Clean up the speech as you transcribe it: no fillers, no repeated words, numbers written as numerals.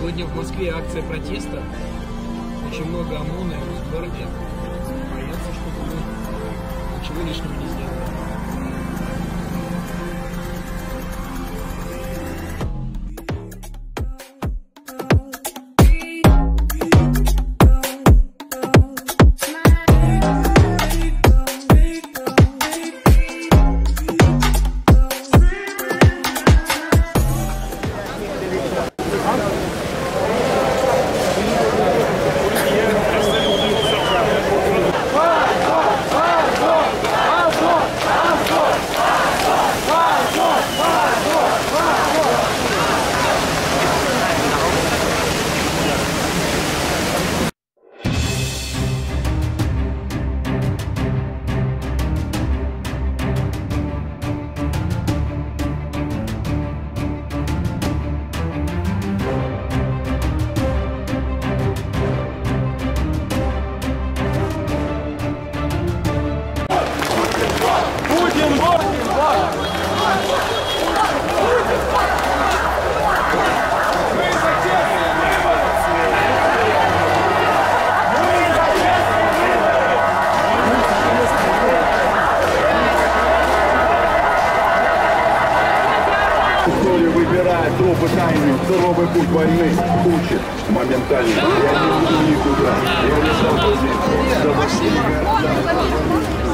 Сегодня в Москве акция протеста. Очень много ОМОНа в городе. Боятся, чтобы мы ничего лишнего не сделали. Выбирает тропы тайны, суровый путь войны учит моментально. Я не никуда, я не свободен, чтобы